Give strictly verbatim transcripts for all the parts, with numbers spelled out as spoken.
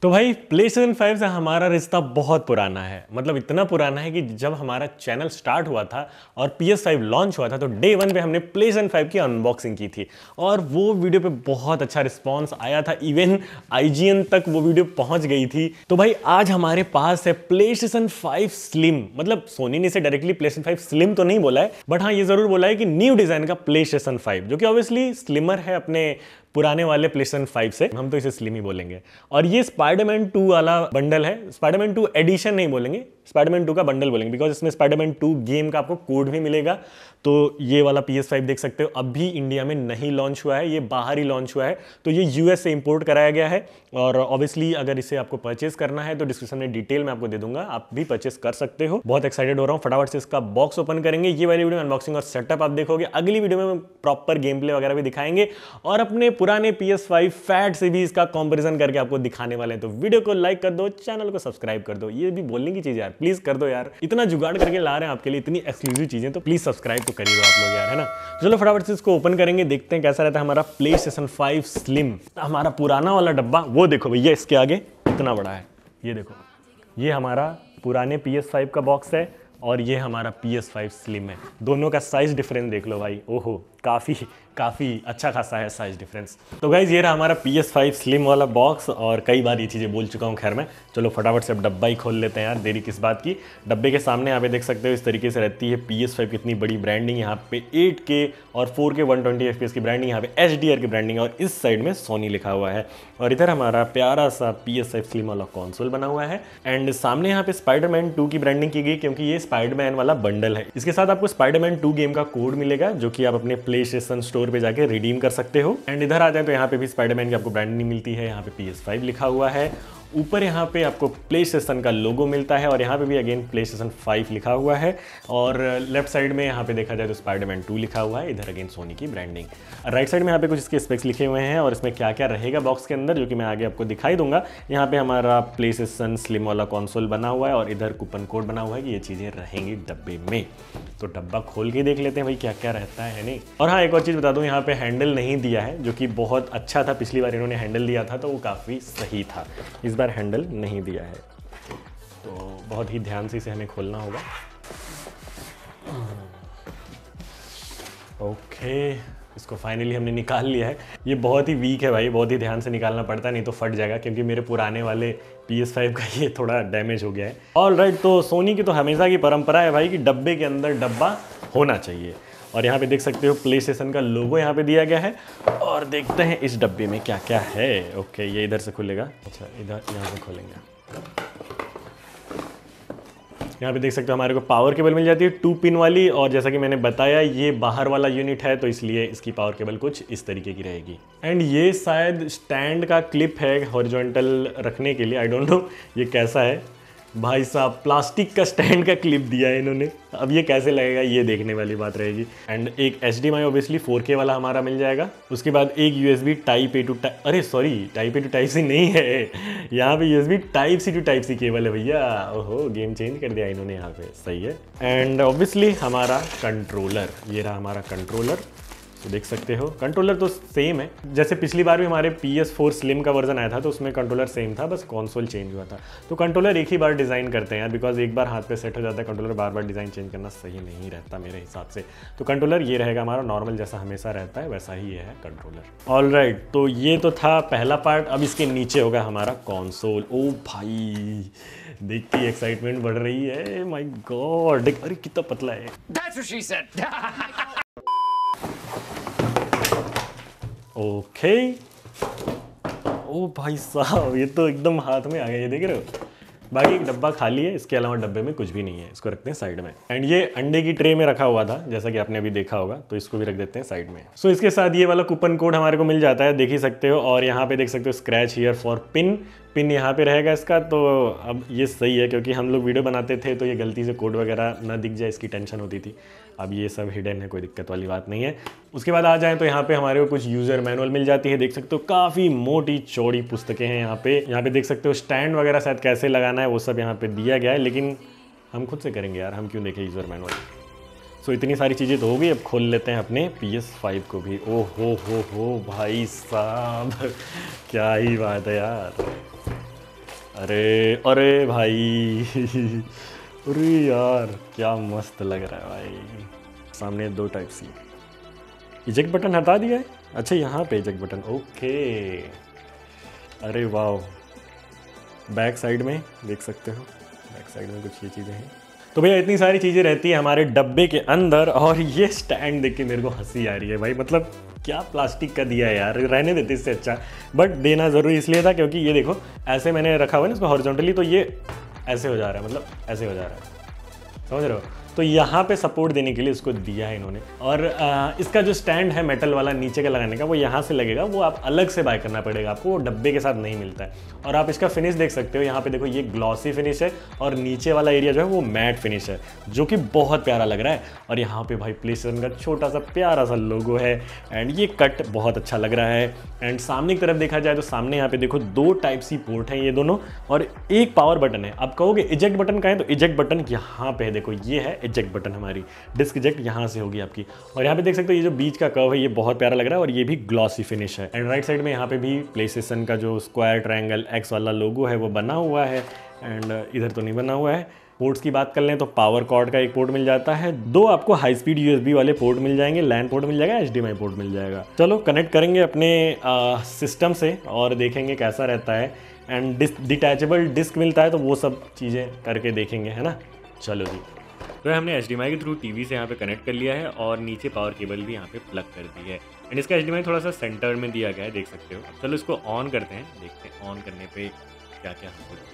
तो भाई PlayStation five से हमारा रिश्ता बहुत पुराना है, मतलब इतना पुराना है कि जब हमारा चैनल स्टार्ट हुआ था और पी एस फाइव लॉन्च हुआ था तो डे वन पे हमने प्लेस्टेशन फाइव की अनबॉक्सिंग की थी और वो वीडियो पे बहुत अच्छा रिस्पांस आया था। इवन आई जी एन तक वो वीडियो पहुंच गई थी। तो भाई आज हमारे पास है प्लेस्टेशन फाइव स्लिम, मतलब सोनी ने इसे डायरेक्टली प्लेस्टेशन फाइव स्लिम तो नहीं बोला है, बट हाँ ये जरूर बोला है कि न्यू डिजाइन का प्लेस्टेशन फाइव, जो कि ऑब्वियसली स्लिमर है अपने पुराने वाले प्लेस्टेशन फाइव से, हम तो इसे स्लिम ही बोलेंगे। और ये स्पाइडरमैन टू वाला बंडल है, स्पाइडरमैन टू एडिशन नहीं बोलेंगे, स्पाइडरमैन टू का बंडल बोलेंगे, बिकॉज इसमें स्पाइडरमैन टू गेम का आपको कोड भी मिलेगा। तो ये वाला पी एस फाइव देख सकते हो अभी इंडिया में नहीं लॉन्च हुआ है, ये बाहर ही लॉन्च हुआ है, तो ये यू एस से इंपोर्ट कराया गया है। और ऑब्वियसली अगर इसे आपको परचेस करना है तो डिस्क्रिप्शन में डिटेल में आपको दे दूंगा, आप भी परचेस कर सकते हो। बहुत एक्साइटेड हो रहा हूँ, फटाफट से इसका बॉक्स ओपन करेंगे। ये वाली वीडियो में अनबॉक्सिंग और सेटअप आप देखोगे, अगली वीडियो में प्रॉपर गेम प्ले वगैरह भी दिखाएंगे और अपने पुराने पी एस फाइव फैट से भी इसका कंपैरिजन करके आपको दिखाने वाले हैं। तो वीडियो को लाइक कर दो, चैनल को सब्सक्राइब कर दो, ये भी बोलने की चीज यार, प्लीज कर दो यार, इतना जुगाड़ करके ला रहे हैं आपके लिए इतनी एक्सक्लूसिव चीजें, तो प्लीज सब्सक्राइब तो करिए आप लोग यार, है ना। चलो फटाफट से इसको ओपन करेंगे, देखते हैं कैसा रहता है हमारा प्लेस्टेशन फाइव स्लिम। हमारा पुराना वाला डब्बा वो देखो भैया, इसके आगे इतना बड़ा है, ये देखो, ये हमारा पुराने पी एस फाइव का बॉक्स है और ये हमारा पी एस फाइव स्लिम है। दोनों का साइज डिफरेंस देख लो भाई, ओहो काफ़ी काफ़ी अच्छा खासा है साइज डिफरेंस। तो गाइज ये रहा हमारा पी एस फाइव स्लिम वाला बॉक्स, और कई बार ये चीज़ें बोल चुका हूँ खैर मैं। चलो फटाफट से अब डब्बा ही खोल लेते हैं यार, देरी किस बात की। डब्बे के सामने यहाँ पे देख सकते हो इस तरीके से रहती है पी एस फाइव की इतनी बड़ी ब्रांडिंग, यहाँ पे एट के और four K one twenty F P S की ब्रांडिंग, यहाँ पे एच डी आर की ब्रांडिंग और इस साइड में सोनी लिखा हुआ है। और इधर हमारा प्यारा सा पी एस फाइव स्लिम वाला कॉन्सोल बना हुआ है एंड सामने यहाँ पे स्पाइडरमैन टू की ब्रांडिंग की गई, क्योंकि ये स्पाइडरमैन वाला बंडल है। इसके साथ आपको स्पाइडरमैन टू गेम का कोड मिलेगा जो कि आप अपने प्ले स्टेशन स्टोर पे जाके रिडीम कर सकते हो। एंड इधर आ जाए तो यहाँ पे भी स्पाइडरमैन की आपको ब्रांडिंग मिलती है, यहाँ पे पी एस फाइव लिखा हुआ है। ऊपर यहाँ पे आपको प्ले स्टेशन का लोगो मिलता है और यहाँ पे भी अगेन प्ले स्टेशन फाइव लिखा हुआ है। और लेफ्ट साइड में यहाँ पे देखा जाए तो स्पाइडरमैन टू लिखा हुआ है, इधर अगेन सोनी की ब्रांडिंग। राइट साइड में यहाँ पे कुछ इसके स्पेक्स लिखे हुए हैं और इसमें क्या क्या रहेगा बॉक्स के अंदर, जो कि मैं आगे आपको दिखाई दूंगा। यहाँ पे हमारा प्ले स्टेशन स्लिम वाला कंसोल बना हुआ है और इधर कूपन कोड बना हुआ है कि ये चीज़ें रहेंगी डब्बे में। तो डब्बा खोल के देख लेते हैं भाई क्या क्या रहता है नहीं। और हाँ एक और चीज़ बता दूँ, यहाँ पे हैंडल नहीं दिया है, जो कि बहुत अच्छा था। पिछली बार इन्होंने हैंडल दिया था तो वो काफ़ी सही था, इस बार हैंडल नहीं दिया है, तो बहुत ही ध्यान से इसे हमें खोलना होगा। ओके, इसको फाइनली हमने निकाल लिया है। ये बहुत ही वीक है भाई, बहुत ही ध्यान से निकालना पड़ता है, नहीं तो फट जाएगा, क्योंकि मेरे पुराने वाले पी एस फाइव का ये थोड़ा डैमेज हो गया है। ऑल राइट, तो सोनी की तो हमेशा की परंपरा है भाई कि डब्बे के अंदर डब्बा होना चाहिए। और यहाँ पे देख सकते हो प्ले स्टेशन का लोगो यहाँ पे दिया गया है। और देखते हैं इस डब्बे में क्या क्या है। ओके, ये इधर से खुलेगा, अच्छा इधर यहाँ से खोलेंगे। यहाँ पे देख सकते हो हमारे को पावर केबल मिल जाती है टू पिन वाली, और जैसा कि मैंने बताया ये बाहर वाला यूनिट है तो इसलिए इसकी पावर केबल कुछ इस तरीके की रहेगी। एंड ये शायद स्टैंड का क्लिप है हॉरिजॉन्टल रखने के लिए, आई डोंट नो ये कैसा है भाई साहब, प्लास्टिक का स्टैंड का क्लिप दिया है इन्होंने। अब ये कैसे लगेगा ये देखने वाली बात रहेगी। एंड एक H D M I obviously four K वाला हमारा मिल जाएगा। उसके बाद एक U S B type A to type, अरे sorry type A to type C नहीं है, यहाँ पे U S B type C to type C cable है भैया। ओहो, गेम चेंज कर दिया इन्होंने यहाँ पे, सही है। एंड ऑब्वियसली हमारा कंट्रोलर, ये रहा हमारा कंट्रोलर। तो देख सकते हो कंट्रोलर तो सेम है, जैसे पिछली बार भी हमारे पी एस फोर स्लिम का वर्जन आया था तो उसमें कंट्रोलर सेम था, बस कंसोल चेंज हुआ था। तो कंट्रोलर एक ही बार डिज़ाइन करते हैं यार, बिकॉज एक बार हाथ पे सेट हो जाता है कंट्रोलर, बार बार डिज़ाइन चेंज करना सही नहीं रहता मेरे हिसाब से। तो कंट्रोलर ये रहेगा हमारा नॉर्मल, जैसा हमेशा रहता है वैसा ही ये है कंट्रोलर। ऑल राइट, तो ये तो था पहला पार्ट। अब इसके नीचे होगा हमारा कंसोल। ओ भाई देख के एक्साइटमेंट बढ़ रही है, माय गॉड, अरे कितना पतला है। That's what she said. Okay, ओ भाई साहब ये तो एकदम हाथ में आ गया, ये देख रहे हो। बाकी एक डब्बा खाली है, इसके अलावा डब्बे में कुछ भी नहीं है, इसको रखते हैं साइड में। एंड ये अंडे की ट्रे में रखा हुआ था जैसा कि आपने अभी देखा होगा, तो इसको भी रख देते हैं साइड में। सो so, इसके साथ ये वाला कूपन कोड हमारे को मिल जाता है, देख ही सकते हो। और यहाँ पे देख सकते हो scratch here for pin, pin यहाँ पे रहेगा इसका। तो अब ये सही है, क्योंकि हम लोग वीडियो बनाते थे तो ये गलती से कोड वगैरह ना दिख जाए इसकी टेंशन होती थी। अब ये सब हिडन है, कोई दिक्कत वाली बात नहीं है। उसके बाद आ जाए तो यहाँ पे हमारे को कुछ यूज़र मैनुअल मिल जाती है, देख सकते हो काफ़ी मोटी चौड़ी पुस्तकें हैं यहाँ पे। यहाँ पे देख सकते हो स्टैंड वगैरह शायद कैसे लगाना है वो सब यहाँ पे दिया गया है, लेकिन हम खुद से करेंगे यार, हम क्यों देखें यूज़र मैनुअल। सो इतनी सारी चीज़ें तो हो गई, अब खोल लेते हैं अपने पी एस फाइव को भी। ओ हो हो हो भाई साहब क्या ही बात है यार। अरे अरे भाई अरे यार क्या मस्त लग रहा है भाई। सामने दो टाइप सी। इजेक्ट बटन हटा दिया है। अच्छा यहाँ पे इजेक्ट बटन, ओके। अरे वाह, बैक साइड में देख सकते हो, बैक साइड में कुछ ये चीज़ें हैं। तो भैया इतनी सारी चीज़ें रहती है हमारे डब्बे के अंदर, और ये स्टैंड देख के मेरे को हंसी आ रही है भाई। मतलब क्या प्लास्टिक का दिया है यार, रहने देते इससे अच्छा। बट देना ज़रूरी इसलिए था क्योंकि ये देखो ऐसे मैंने रखा हुआ है ना इसको हॉरिजॉन्टली, तो ये ऐसे हो जा रहा है, मतलब ऐसे हो जा रहा है, समझ रहे हो। तो यहाँ पे सपोर्ट देने के लिए इसको दिया है इन्होंने। और आ, इसका जो स्टैंड है मेटल वाला नीचे का लगाने का, वो यहाँ से लगेगा, वो आप अलग से बाय करना पड़ेगा आपको, वो डब्बे के साथ नहीं मिलता है। और आप इसका फिनिश देख सकते हो, यहाँ पे देखो ये ग्लॉसी फिनिश है, और नीचे वाला एरिया जो है वो मैट फिनिश है, जो कि बहुत प्यारा लग रहा है। और यहाँ पे भाई प्लेस्टेशन का छोटा सा प्यारा सा लोगो है, एंड ये कट बहुत अच्छा लग रहा है। एंड सामने की तरफ देखा जाए तो सामने यहाँ पे देखो दो टाइप सी पोर्ट हैं ये दोनों, और एक पावर बटन है। आप कहोगे इजेक्ट बटन का है, तो इजेक्ट बटन यहाँ पे है, देखो ये है इजेक्ट बटन, हमारी डिस्क इजेक्ट यहाँ से होगी आपकी। और यहाँ पे देख सकते हो ये जो बीच का कर्व है ये बहुत प्यारा लग रहा है, और ये भी ग्लॉसी फिनिश है। एंड राइट साइड में यहाँ पे भी प्लेस्टेशन का जो स्क्वायर ट्रायंगल एक्स वाला लोगो है वो बना हुआ है, एंड इधर तो नहीं बना हुआ है। पोर्ट्स की बात कर लें तो पावर कॉर्ड का एक पोर्ट मिल जाता है, दो आपको हाई स्पीड यूएसबी वाले पोर्ट मिल जाएंगे, लैन पोर्ट मिल जाएगा, एचडीएमआई पोर्ट मिल जाएगा। चलो कनेक्ट करेंगे अपने सिस्टम से और देखेंगे कैसा रहता है। एंड डिस्क डिटैचेबल डिस्क मिलता है, तो वो सब चीज़ें करके देखेंगे, है ना। चलो जी, तो हमने एच डी एम आई के थ्रू टीवी से यहाँ पे कनेक्ट कर लिया है, और नीचे पावर केबल भी यहाँ पे प्लग कर दी है। एंड इसका एच डी एम आई थोड़ा सा सेंटर में दिया गया है, देख सकते हो। चलो इसको ऑन करते हैं, देखते हैं ऑन करने पे क्या क्या हमको दिखता है।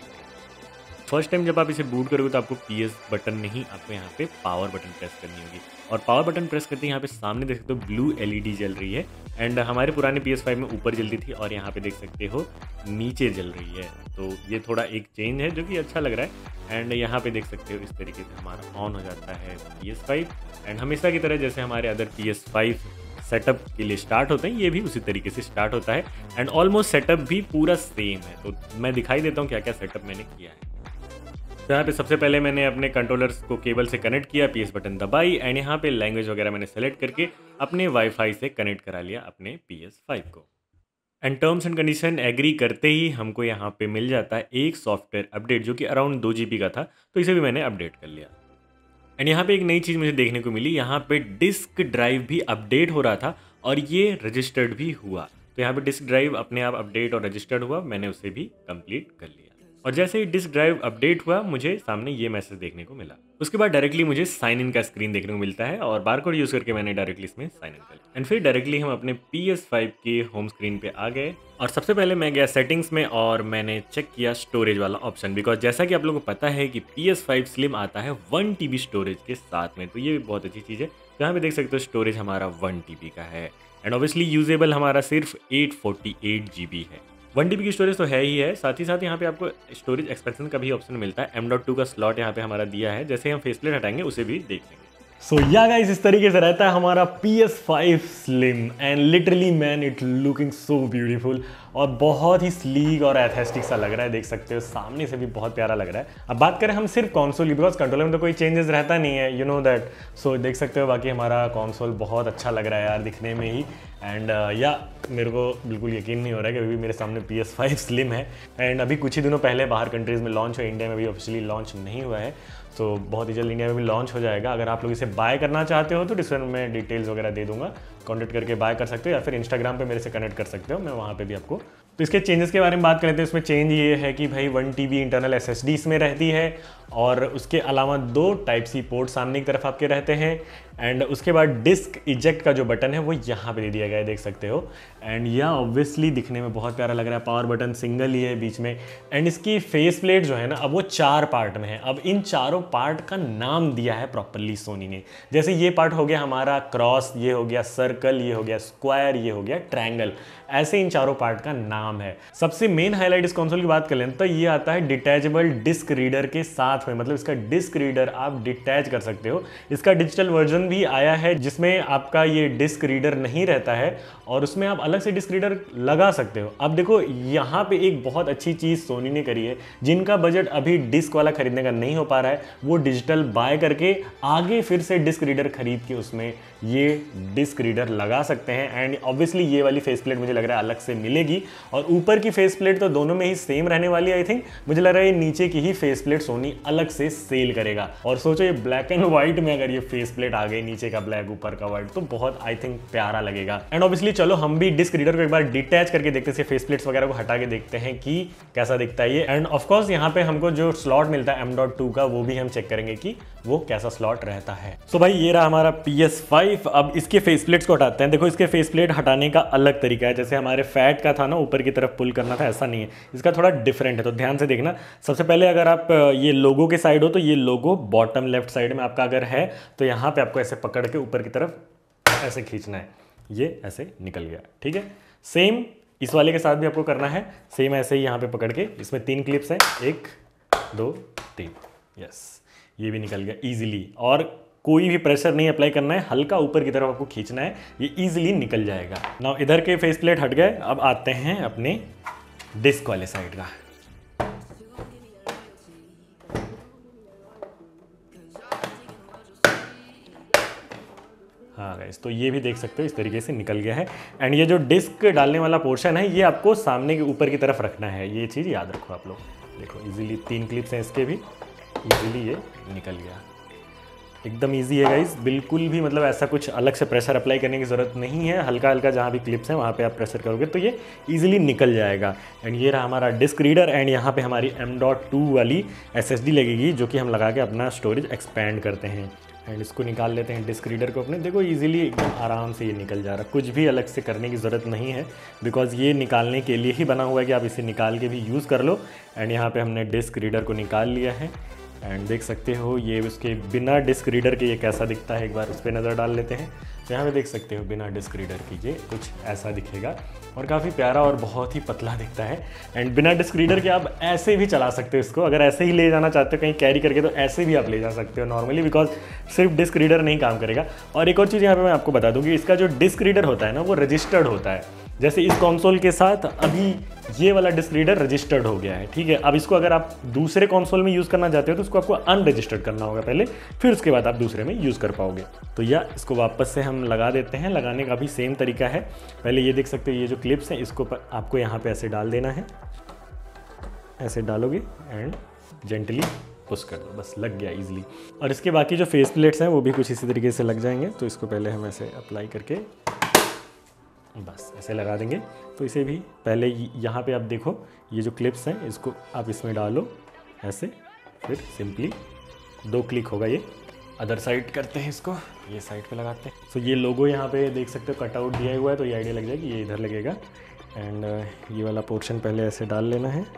फर्स्ट टाइम जब आप इसे बूट करोगे तो आपको पी एस बटन नहीं, आपको यहाँ पे पावर बटन प्रेस करनी होगी। और पावर बटन प्रेस करते ही यहाँ पे सामने देख सकते हो ब्लू एल ई डी जल रही है। एंड हमारे पुराने पी एस फाइव में ऊपर जलती थी, और यहाँ पे देख सकते हो नीचे जल रही है। तो ये थोड़ा एक चेंज है जो कि अच्छा लग रहा है। एंड यहाँ पे देख सकते हो इस तरीके से हमारा ऑन हो जाता है पी एस फाइव। एंड हमेशा की तरह जैसे हमारे other P S five setup के लिए स्टार्ट होते हैं, ये भी उसी तरीके से स्टार्ट होता है। एंड ऑलमोस्ट सेटअप भी पूरा सेम है। तो मैं दिखाई देता हूँ क्या क्या सेटअप मैंने किया है। तो यहाँ पे सबसे पहले मैंने अपने कंट्रोलर्स को केबल से कनेक्ट किया, पी एस बटन दबाई, एंड यहाँ पे लैंग्वेज वगैरह मैंने सेलेक्ट करके अपने वाईफाई से कनेक्ट करा लिया अपने पी एस फाइव को। And terms and condition agree करते ही हमको यहाँ पे मिल जाता है एक सॉफ्टवेयर अपडेट, जो कि अराउंड दो जी बी का था, तो इसे भी मैंने अपडेट कर लिया। एंड यहाँ पे एक नई चीज़ मुझे देखने को मिली, यहाँ पे डिस्क ड्राइव भी अपडेट हो रहा था, और ये रजिस्टर्ड भी हुआ। तो यहाँ पे डिस्क ड्राइव अपने आप अपडेट और रजिस्टर्ड हुआ, मैंने उसे भी कंप्लीट कर लिया। और जैसे ही डिस्क ड्राइव अपडेट हुआ, मुझे सामने ये मैसेज देखने को मिला। उसके बाद डायरेक्टली मुझे साइन इन का स्क्रीन देखने को मिलता है, और बारकोड यूज़ करके मैंने डायरेक्टली इसमें साइन इन कर लिया। एंड फिर डायरेक्टली हम अपने पी एस फाइव के होम स्क्रीन पे आ गए, और सबसे पहले मैं गया सेटिंग्स में, और मैंने चेक किया स्टोरेज वाला ऑप्शन। बिकॉज जैसा कि आप लोगों को पता है कि पी एस फाइव स्लिम आता है वन टी बी स्टोरेज के साथ में, तो ये भी बहुत अच्छी चीज़ है। यहाँ पे देख सकते हो स्टोरेज हमारा वन टी बी का है, एंड ऑब्वियसली यूजेबल हमारा सिर्फ eight forty eight G B है। वन टी बी की स्टोरेज तो है ही है, साथ ही साथ यहाँ पे आपको स्टोरेज एक्सपेंशन का भी ऑप्शन मिलता है। एम डॉट टू का स्लॉट यहाँ पे हमारा दिया है, जैसे हम फेसप्लेट हटाएंगे उसे भी देख लेंगे। सो या गाइस, इस तरीके से रहता है हमारा P S five slim, and literally man it looking so beautiful, और बहुत ही स्लीक और एस्थेटिक सा लग रहा है। देख सकते हो सामने से भी बहुत प्यारा लग रहा है। अब बात करें हम सिर्फ कंसोल की, बिकॉज कंट्रोलर में तो कोई चेंजेस रहता नहीं है, यू नो दैट। सो देख सकते हो बाकी हमारा कंसोल बहुत अच्छा लग रहा है यार दिखने में ही। एंड या uh, मेरे को बिल्कुल यकीन नहीं हो रहा है कि अभी मेरे सामने पी एस फाइव स्लिम है। एंड अभी कुछ ही दिनों पहले बाहर कंट्रीज़ में लॉन्च हुआ, इंडिया में भी ऑफिशियली लॉन्च नहीं हुआ है। तो बहुत ही जल्द इंडिया में भी लॉन्च हो जाएगा। अगर आप लोग इसे बाय करना चाहते हो तो डिस्क्रिप्शन में डिटेल्स वगैरह दे दूंगा, कॉन्टेक्ट करके बाय कर सकते हो, या फिर इंस्टाग्राम पे मेरे से कनेक्ट कर सकते हो, मैं वहाँ पे भी आपको। तो इसके चेंजेस के बारे में बात करते हैं। इसमें चेंज ये है कि भाई one T B internal S S D इसमें रहती है, और उसके अलावा दो टाइप सी पोर्ट सामने की तरफ आपके रहते हैं। एंड उसके बाद डिस्क इजेक्ट का जो बटन है वो यहाँ पे दे दिया गया है, देख सकते हो। एंड यह ऑब्वियसली दिखने में बहुत प्यारा लग रहा है। पावर बटन सिंगल ही है बीच में, एंड इसकी फेस प्लेट जो है ना, अब वो चार पार्ट में है। अब इन चारों पार्ट का नाम दिया है प्रॉपरली सोनी ने। जैसे ये पार्ट हो गया हमारा क्रॉस, ये हो गया सर्कल, ये हो गया स्क्वायर, ये हो गया ट्रायंगल, ऐसे इन चारों पार्ट का नाम है। सबसे मेन हाईलाइट इस कंसोल की बात कर लें तो ये आता है डिटैचेबल डिस्क रीडर के साथ में, मतलब इसका डिस्क रीडर आप डिटैच कर सकते हो। इसका डिजिटल वर्जन भी आया है जिसमें आपका ये डिस्क रीडर नहीं रहता है, और उसमें आप अलग से डिस्क रीडर लगा सकते हो। अब देखो यहाँ पे एक बहुत अच्छी चीज़ सोनी ने करी है, जिनका बजट अभी डिस्क वाला खरीदने का नहीं हो पा रहा है, वो डिजिटल बाय करके आगे फिर से डिस्क रीडर खरीद के उसमें ये डिस्क रीडर लगा सकते हैं। एंड ऑब्वियसली ये वाली फेस प्लेट मुझे लग रहा है अलग से मिलेगी, और ऊपर की फेस प्लेट तो दोनों में ही सेम रहने वाली है। आई थिंक मुझे लग रहा है ये नीचे की ही फेस प्लेट सोनी अलग से सेल करेगा। और सोचो ये ब्लैक एंड व्हाइट में अगर ये फेस प्लेट आ गई, नीचे का ब्लैक ऊपर का व्हाइट, तो बहुत आई थिंक प्यारा लगेगा। एंड ऑब्वियसली चलो हम भी डिस्क रीडर को एक बार डिटैच करके देखते हैं, फेस प्लेट्स वगैरह को हटा के देखते हैं कि कैसा दिखता है ये। एंड ऑफकोर्स यहाँ पे हमको जो स्लॉट मिलता है एम डॉट टू का, वो भी हम चेक करेंगे कि वो कैसा स्लॉट रहता है। सो so भाई ये रहा हमारा पी एस फाइव। अब इसके फेस प्लेट्स को हटाते हैं। देखो इसके फेस प्लेट हटाने का अलग तरीका है, जैसे हमारे फैट का था ना ऊपर की तरफ पुल करना था, ऐसा नहीं है, इसका थोड़ा डिफरेंट है। तो ध्यान से देखना। सबसे पहले अगर आप ये लोगो के साइड हो तो ये लोगो बॉटम लेफ्ट साइड में आपका अगर है तो यहाँ पे आपको ऐसे पकड़ के ऊपर की तरफ ऐसे खींचना है, ये ऐसे निकल गया। ठीक है, सेम इस वाले के साथ भी आपको करना है, सेम ऐसे ही यहाँ पे पकड़ के। इसमें तीन क्लिप्स हैं, एक दो तीन, यस ये भी निकल गया इजीली। और कोई भी प्रेशर नहीं अप्लाई करना है, हल्का ऊपर की तरफ आपको खींचना है, ये इजीली निकल जाएगा। नाउ इधर के फेस प्लेट हट गए, अब आते हैं अपने डिस्क वाले साइड का। हाँ गाइस, तो ये भी देख सकते हो इस तरीके से निकल गया है। एंड ये जो डिस्क डालने वाला पोर्शन है ये आपको सामने के ऊपर की तरफ रखना है, ये चीज़ याद रखो आप लोग। देखो इजीली तीन क्लिप्स हैं इसके भी, इजीली ये निकल गया, एकदम इजी है गाइस, बिल्कुल भी मतलब ऐसा कुछ अलग से प्रेशर अप्लाई करने की ज़रूरत नहीं है। हल्का हल्का जहाँ भी क्लिप्स हैं वहाँ पे आप प्रेशर करोगे तो ये इजीली निकल जाएगा। एंड ये रहा हमारा डिस्क रीडर। एंड यहाँ पे हमारी एम डॉट टू वाली एस एस डी लगेगी, जो कि हम लगा के अपना स्टोरेज एक्सपेंड करते हैं। एंड इसको निकाल लेते हैं डिस्क रीडर को अपने। देखो इजीली एकदम आराम से ये निकल जा रहा है, कुछ भी अलग से करने की ज़रूरत नहीं है, बिकॉज ये निकालने के लिए ही बना हुआ है कि आप इसे निकाल के भी यूज़ कर लो। एंड यहाँ पे हमने डिस्क रीडर को निकाल लिया है। एंड देख सकते हो ये उसके बिना डिस्क रीडर के ये कैसा दिखता है, एक बार उस पर नज़र डाल लेते हैं। तो यहाँ पे देख सकते हो बिना डिस्क रीडर की ये कुछ ऐसा दिखेगा और काफ़ी प्यारा और बहुत ही पतला दिखता है। एंड बिना डिस्क रीडर के आप ऐसे भी चला सकते हो इसको, अगर ऐसे ही ले जाना चाहते हो कहीं कैरी करके तो ऐसे भी आप ले जा सकते हो नॉर्मली, बिकॉज सिर्फ डिस्क रीडर नहीं काम करेगा। और एक और चीज़ यहाँ पे मैं आपको बता दूँ कि इसका जो डिस्क रीडर होता है ना वो रजिस्टर्ड होता है। जैसे इस कंसोल के साथ अभी ये वाला डिस्क रीडर रजिस्टर्ड हो गया है, ठीक है। अब इसको अगर आप दूसरे कंसोल में यूज़ करना चाहते हो तो उसको आपको अनरजिस्टर्ड करना होगा पहले, फिर उसके बाद आप दूसरे में यूज़ कर पाओगे। तो या इसको वापस से हम लगा देते हैं। लगाने का भी सेम तरीका है। पहले ये देख सकते हो ये जो क्लिप्स हैं इसको आपको यहाँ पे ऐसे डाल देना है, ऐसे डालोगे एंड जेंटली पुश कर दो, बस लग गया इजीली। और इसके बाकी जो फेस प्लेट्स हैं वो भी कुछ इसी तरीके से लग जाएंगे। तो इसको पहले हम ऐसे अप्लाई करके बस ऐसे लगा देंगे। तो इसे भी पहले यहाँ पे आप देखो ये जो क्लिप्स हैं इसको आप इसमें डालो ऐसे, फिर सिंपली दो क्लिक होगा ये। अदर साइड करते हैं इसको, ये साइड पे लगाते हैं। तो ये लोगो यहाँ पे देख सकते हो कटआउट दिया हुआ है, तो ये आइडिया लग जाएगी ये इधर लगेगा। एंड ये वाला पोर्शन पहले ऐसे डाल लेना है।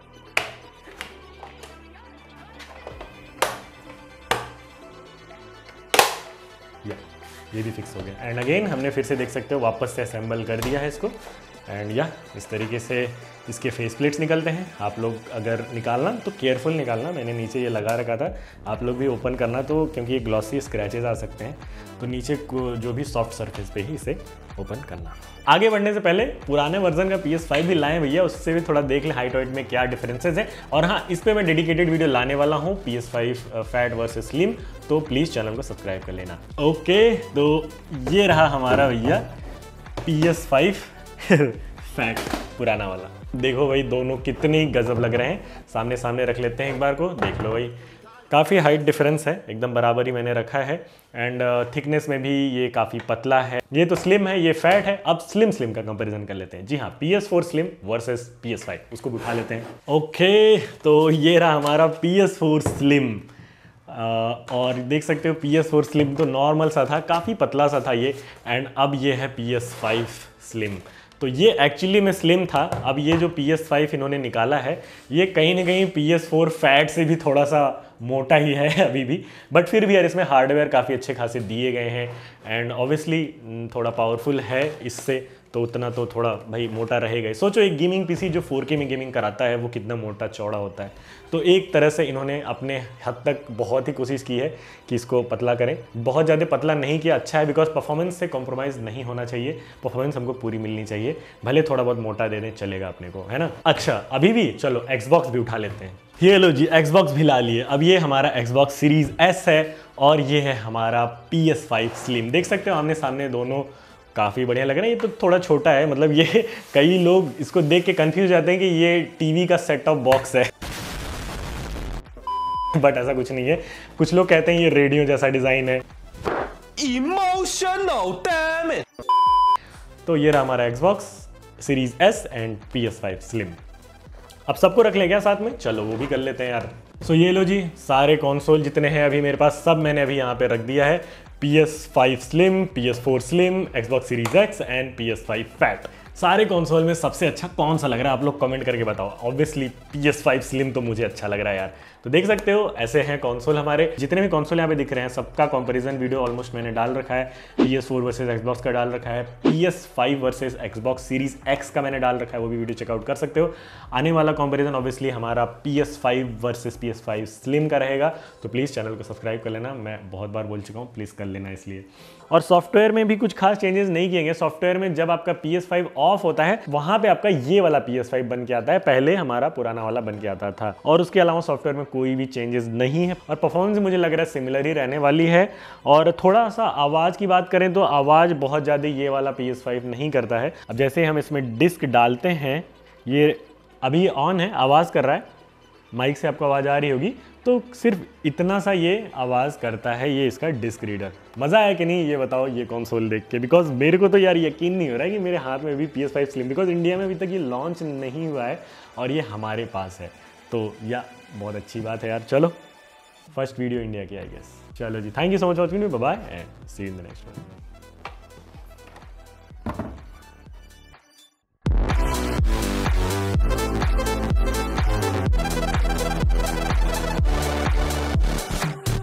ये भी फिक्स हो गया। एंड अगेन हमने फिर से देख सकते हो वापस से असेंबल कर दिया है इसको। एंड या इस तरीके से इसके फेस प्लेट्स निकलते हैं। आप लोग अगर निकालना तो केयरफुल निकालना, मैंने नीचे ये लगा रखा था, आप लोग भी ओपन करना तो, क्योंकि ये ग्लॉसी स्क्रैचेस आ सकते हैं, तो नीचे जो भी सॉफ्ट सरफेस पे ही इसे ओपन करना। आगे बढ़ने से पहले पुराने वर्जन का पी एस फाइव भी लाएं भैया, उससे भी थोड़ा देख ले हाइट वाइट में क्या डिफरेंसेस हैं। और हाँ, इस पे मैं डेडिकेटेड वीडियो लाने वाला हूँ P S five fat versus slim, तो प्लीज़ चैनल को सब्सक्राइब कर लेना। ओके, तो ये रहा हमारा भैया पी एस फाइव फैट पुराना वाला। देखो भाई दोनों कितने गजब लग रहे हैं, सामने सामने रख लेते हैं एक बार को, देख लो भाई काफ़ी हाइट डिफरेंस है, एकदम बराबर ही मैंने रखा है। एंड थिकनेस में भी ये काफ़ी पतला है। ये तो स्लिम है, ये फैट है। अब स्लिम स्लिम का कंपैरिजन कर लेते हैं। जी हाँ, P S four slim versus P S five, उसको उठा लेते हैं। ओके, तो ये रहा हमारा P S four slim. Uh, और देख सकते हो पी एस फोर स्लिम तो नॉर्मल सा था, काफ़ी पतला सा था ये। एंड अब ये है पी एस फाइव स्लिम। तो ये एक्चुअली में स्लिम था, अब ये जो पी एस फाइव इन्होंने निकाला है ये कहीं ना कहीं पी एस फोर फैट से भी थोड़ा सा मोटा ही है अभी भी, बट फिर भी यार इसमें हार्डवेयर काफ़ी अच्छे खासे दिए गए हैं। एंड ऑब्वियसली थोड़ा पावरफुल है इससे, तो उतना तो थोड़ा भाई मोटा रहेगा। सोचो एक गेमिंग पीसी जो फोर के में गेमिंग कराता है वो कितना मोटा चौड़ा होता है। तो एक तरह से इन्होंने अपने हद तक बहुत ही कोशिश की है कि इसको पतला करें। बहुत ज़्यादा पतला नहीं किया, अच्छा है, बिकॉज परफॉर्मेंस से कॉम्प्रोमाइज़ नहीं होना चाहिए, परफॉर्मेंस हमको पूरी मिलनी चाहिए, भले थोड़ा बहुत मोटा दे दें चलेगा अपने को, है ना। अच्छा, अभी भी चलो एक्सबॉक्स भी उठा लेते हैं। ये लो जी, एक्सबॉक्स भी ला लिए। अब ये हमारा एक्सबॉक्स सीरीज एस है और ये है हमारा पी एस फाइव स्लिम। देख सकते हो आमने सामने दोनों काफ़ी बढ़िया लग रहा है। ये तो थोड़ा छोटा है, मतलब ये कई लोग इसको देख के कंफ्यूज जाते हैं कि ये टीवी का सेट टॉप बॉक्स है बट ऐसा कुछ नहीं है। कुछ लोग कहते हैं ये रेडियो जैसा डिज़ाइन है। Emotional, damn it! तो ये रहा हमारा Xbox series S and P S five slim. अब सबको रख लें क्या साथ में? चलो वो भी कर लेते हैं यार। सो so ये लो जी, सारे कंसोल जितने हैं अभी मेरे पास सब मैंने अभी यहाँ पे रख दिया है। P S five slim, P S four slim, Xbox series X and P S five fat. सारे कंसोल में सबसे अच्छा कौन सा लग रहा है आप लोग कमेंट करके बताओ। Obviously P S five slim तो मुझे अच्छा लग रहा है यार। तो देख सकते हो ऐसे हैं कंसोल हमारे। जितने भी कंसोल यहाँ पे दिख रहे हैं सबका कंपैरिजन वीडियो ऑलमोस्ट मैंने डाल रखा है। P S four versus Xbox का डाल रखा है, P S five versus Xbox series X का मैंने डाल रखा है, वो भी वीडियो चेकआउट कर सकते हो। आने वाला कंपैरिजन ऑब्वियसली हमारा P S five versus P S five slim का रहेगा। तो प्लीज़ चैनल को सब्सक्राइब कर लेना, मैं बहुत बार बोल चुका हूँ, प्लीज़ कर लेना इसलिए। और सॉफ्टवेयर में भी कुछ खास चेंजेस नहीं किए गए। सॉफ्टवेयर में जब आपका पी एस फाइव ऑफ होता है वहां पे आपका ये वाला पी एस फाइव बन के आता है, पहले हमारा पुराना वाला बन के आता था। और उसके अलावा सॉफ्टवेयर में कोई भी चेंजेस नहीं है और परफॉर्मेंस मुझे लग रहा है सिमिलर ही रहने वाली है। और थोड़ा सा आवाज़ की बात करें तो आवाज़ बहुत ज़्यादा ये वाला पी एस फाइव नहीं करता है। अब जैसे हम इसमें डिस्क डालते हैं, ये अभी ऑन है, आवाज़ कर रहा है, माइक से आपको आवाज़ आ रही होगी, तो सिर्फ इतना सा ये आवाज़ करता है ये इसका डिस्क रीडर। मज़ा आया कि नहीं ये बताओ ये कंसोल देख के? बिकॉज मेरे को तो यार यकीन नहीं हो रहा है कि मेरे हाथ में भी P S five slim, because India में अभी तक ये लॉन्च नहीं हुआ है और ये हमारे पास है। तो या बहुत अच्छी बात है यार। चलो फर्स्ट वीडियो इंडिया की आई गेस। चलो जी, thank you so much for watching, bye bye and see you in the next one.